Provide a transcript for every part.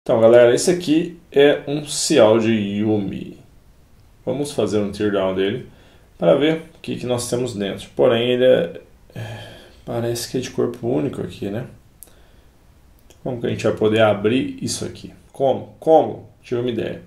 Então, galera, esse aqui é um Cialde Yumi. Vamos fazer um teardown dele para ver o que nós temos dentro. Porém, parece que é de corpo único aqui, né? Como que a gente vai poder abrir isso aqui? Como? Tive uma ideia.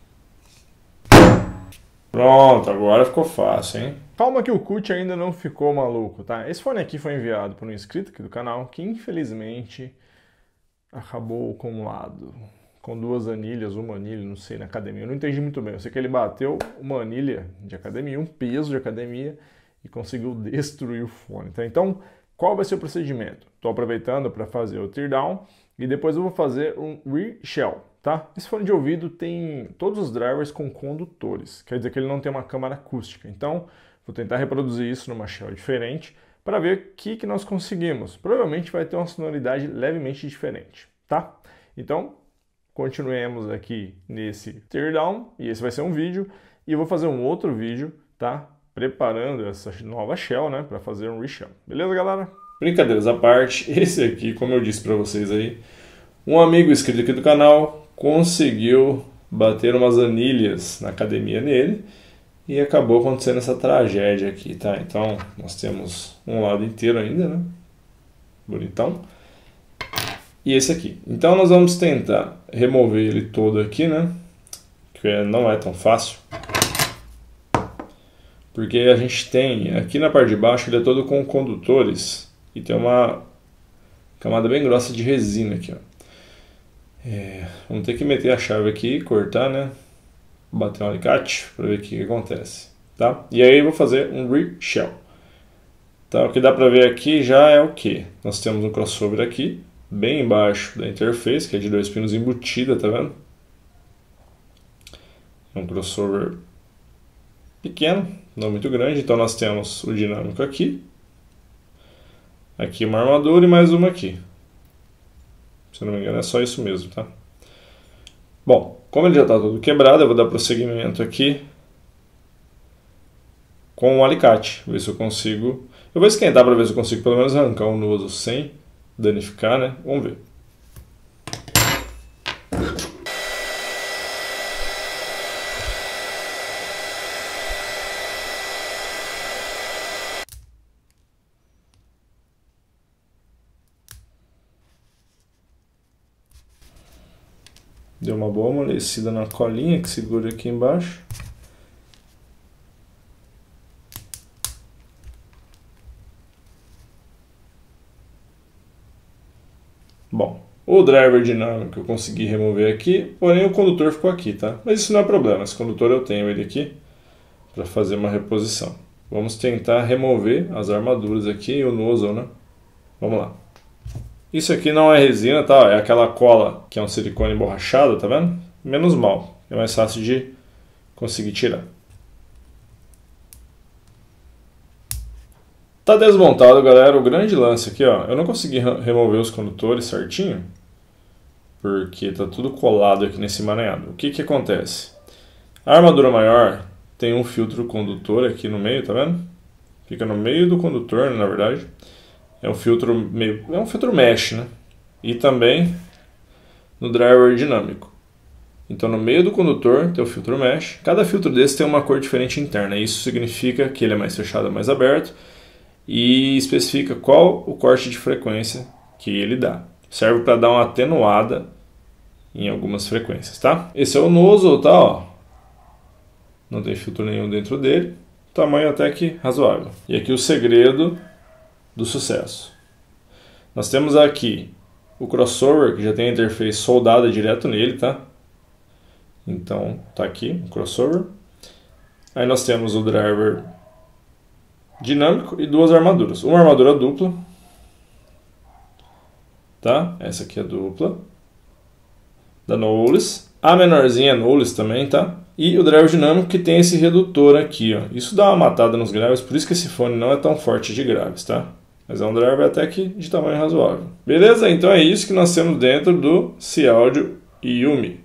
Pronto, agora ficou fácil, hein? Calma que o CUT ainda não ficou maluco, tá? Esse fone aqui foi enviado por um inscrito aqui do canal que infelizmente acabou acumulado com duas anilhas, uma anilha, não sei, na academia. Eu não entendi muito bem. Eu sei que ele bateu uma anilha de academia, um peso de academia e conseguiu destruir o fone, tá? Então, qual vai ser o procedimento? Estou aproveitando para fazer o teardown e depois eu vou fazer um reshell, tá? Esse fone de ouvido tem todos os drivers com condutores, quer dizer que ele não tem uma câmara acústica. Então, vou tentar reproduzir isso numa shell diferente para ver o que nós conseguimos. Provavelmente vai ter uma sonoridade levemente diferente, tá? Então, continuemos aqui nesse teardown, e esse vai ser um vídeo, e eu vou fazer um outro vídeo, tá? Preparando essa nova shell, né? Para fazer um reshell. Beleza, galera? Brincadeiras à parte, esse aqui, como eu disse para vocês aí, um amigo inscrito aqui do canal conseguiu bater umas anilhas na academia nele, e acabou acontecendo essa tragédia aqui, tá? Então, nós temos um lado inteiro ainda, né? Bonitão. E esse aqui. Então, nós vamos tentar remover ele todo aqui, né? Que não é tão fácil. Porque a gente tem, aqui na parte de baixo, ele é todo com condutores. E tem uma camada bem grossa de resina aqui, ó. Vamos ter que meter a chave aqui, cortar, né? Bater um alicate para ver o que acontece, tá? E aí eu vou fazer um reshell. Tá? O que dá para ver aqui já é o que? Nós temos um crossover aqui, bem embaixo da interface, que é de 2 pinos embutida, tá vendo? É um crossover pequeno, não muito grande, então nós temos o dinâmico aqui. Aqui uma armadura e mais uma aqui. Se eu não me engano é só isso mesmo, tá? Bom, como ele já está todo quebrado, eu vou dar prosseguimento aqui com um alicate. Ver se eu consigo... Eu vou esquentar para ver se eu consigo pelo menos arrancar um nozo sem danificar, né? Vamos ver. Deu uma boa amolecida na colinha que segura aqui embaixo. Bom, o driver dinâmico eu consegui remover aqui, porém o condutor ficou aqui, tá? Mas isso não é problema, esse condutor eu tenho ele aqui para fazer uma reposição. Vamos tentar remover as armaduras aqui e o nozzle, né? Vamos lá. Isso aqui não é resina, tá? É aquela cola que é um silicone emborrachado, tá vendo? Menos mal, é mais fácil de conseguir tirar. Tá desmontado, galera. O grande lance aqui, ó, eu não consegui remover os condutores certinho, porque tá tudo colado aqui nesse emaranhado. O que acontece? A armadura maior tem um filtro condutor aqui no meio, tá vendo? Fica no meio do condutor, na verdade. É um filtro mesh, né? E também no driver dinâmico. Então no meio do condutor tem o filtro mesh. Cada filtro desse tem uma cor diferente interna. Isso significa que ele é mais fechado ou mais aberto. E especifica qual o corte de frequência que ele dá. Serve para dar uma atenuada em algumas frequências, tá? Esse é o nozzle, tá? Ó. Não tem filtro nenhum dentro dele. Tamanho até que razoável. E aqui o segredo do sucesso. Nós temos aqui o crossover, que já tem a interface soldada direto nele, tá? Então, tá aqui o crossover. Aí nós temos o driver dinâmico e duas armaduras. Uma armadura dupla, tá? Essa aqui é dupla, da Knowles. A menorzinha é Knowles também, tá? E o driver dinâmico que tem esse redutor aqui, ó. Isso dá uma matada nos graves, por isso que esse fone não é tão forte de graves, tá? Mas é um driver até que de tamanho razoável. Beleza? Então é isso que nós temos dentro do Cialde Yumi.